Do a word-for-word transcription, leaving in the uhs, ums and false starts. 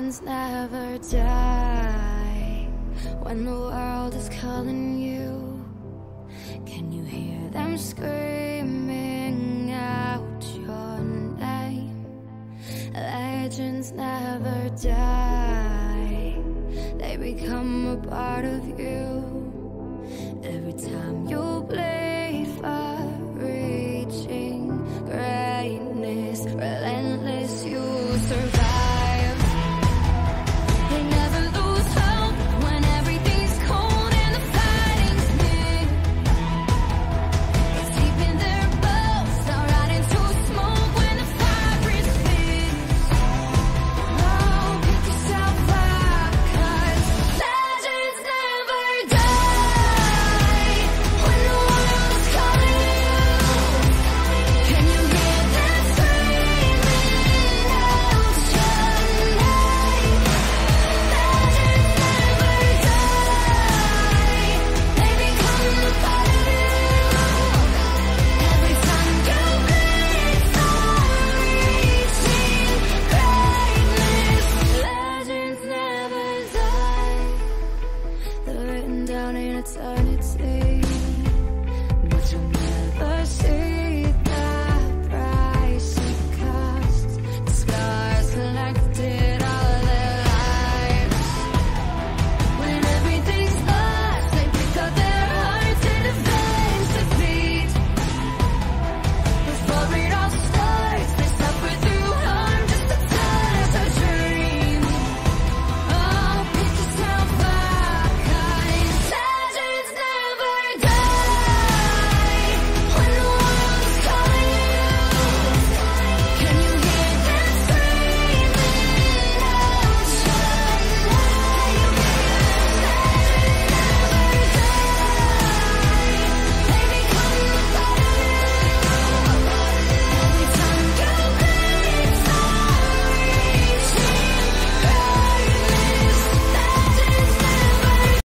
Legends never die. When the world is calling you, can you hear them screaming out your name? Legends never die. They become a part of you.